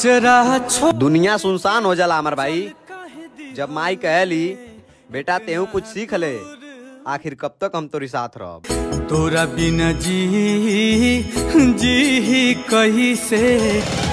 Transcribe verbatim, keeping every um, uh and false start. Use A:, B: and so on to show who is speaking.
A: अचरा छो
B: दुनिया सुनसान हो जाला हमार भाई। जब माई कहली बेटा तेहू कुछ सीख ले, आखिर कब तक हम तोरी साथ रहब।
A: तोरा बिना जी जी कही से